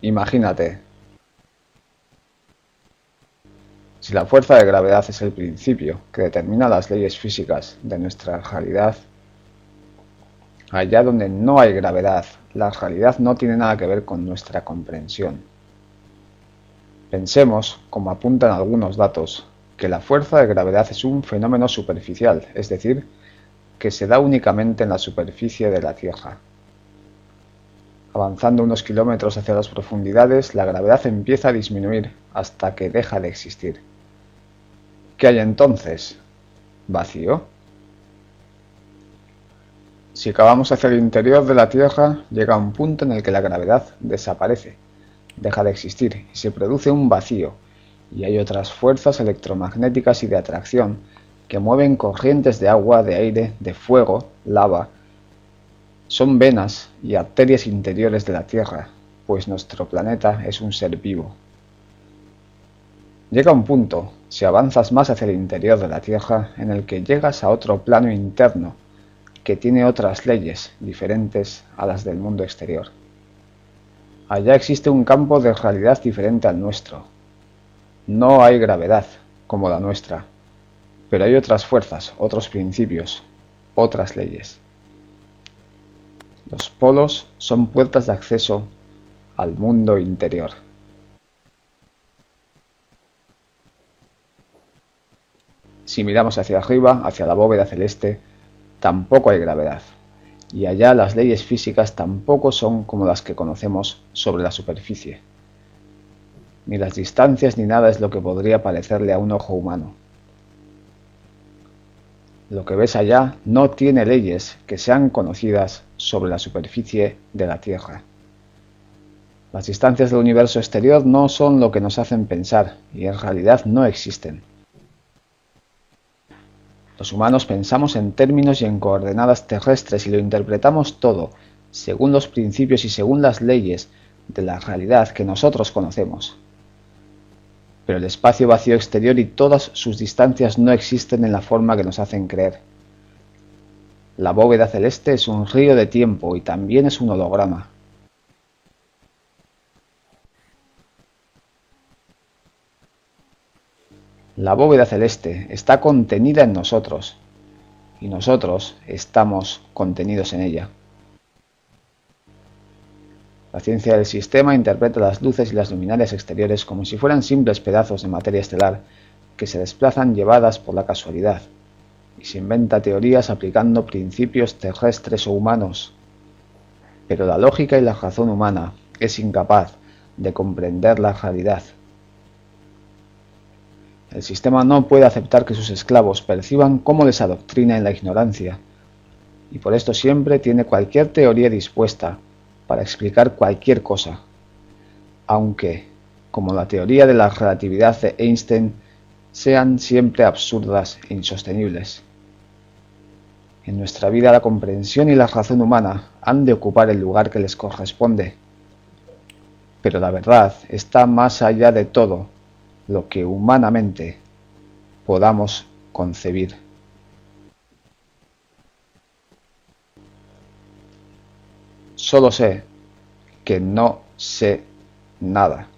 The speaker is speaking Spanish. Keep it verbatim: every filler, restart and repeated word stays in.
Imagínate, si la fuerza de gravedad es el principio que determina las leyes físicas de nuestra realidad, allá donde no hay gravedad, la realidad no tiene nada que ver con nuestra comprensión. Pensemos, como apuntan algunos datos, que la fuerza de gravedad es un fenómeno superficial, es decir, que se da únicamente en la superficie de la Tierra. Avanzando unos kilómetros hacia las profundidades, la gravedad empieza a disminuir hasta que deja de existir. ¿Qué hay entonces? ¿Vacío? Si cavamos hacia el interior de la Tierra, llega un punto en el que la gravedad desaparece, deja de existir y se produce un vacío, y hay otras fuerzas electromagnéticas y de atracción que mueven corrientes de agua, de aire, de fuego, lava. Son venas y arterias interiores de la Tierra, pues nuestro planeta es un ser vivo. Llega un punto, si avanzas más hacia el interior de la Tierra, en el que llegas a otro plano interno, que tiene otras leyes diferentes a las del mundo exterior. Allá existe un campo de realidad diferente al nuestro. No hay gravedad, como la nuestra, pero hay otras fuerzas, otros principios, otras leyes. Los polos son puertas de acceso al mundo interior. Si miramos hacia arriba, hacia la bóveda celeste, tampoco hay gravedad, y allá las leyes físicas tampoco son como las que conocemos sobre la superficie. Ni las distancias ni nada es lo que podría parecerle a un ojo humano. Lo que ves allá no tiene leyes que sean conocidas sobre la superficie de la Tierra. Las distancias del universo exterior no son lo que nos hacen pensar y en realidad no existen. Los humanos pensamos en términos y en coordenadas terrestres y lo interpretamos todo según los principios y según las leyes de la realidad que nosotros conocemos. Pero el espacio vacío exterior y todas sus distancias no existen en la forma que nos hacen creer. La bóveda celeste es un río de tiempo y también es un holograma. La bóveda celeste está contenida en nosotros, y nosotros estamos contenidos en ella. La ciencia del sistema interpreta las luces y las luminarias exteriores como si fueran simples pedazos de materia estelar que se desplazan llevadas por la casualidad, y se inventa teorías aplicando principios terrestres o humanos. Pero la lógica y la razón humana es incapaz de comprender la realidad. El sistema no puede aceptar que sus esclavos perciban cómo les adoctrina en la ignorancia, y por esto siempre tiene cualquier teoría dispuesta para explicar cualquier cosa, aunque, como la teoría de la relatividad de Einstein, sean siempre absurdas e insostenibles. En nuestra vida la comprensión y la razón humana han de ocupar el lugar que les corresponde, pero la verdad está más allá de todo lo que humanamente podamos concebir. Solo sé que no sé nada.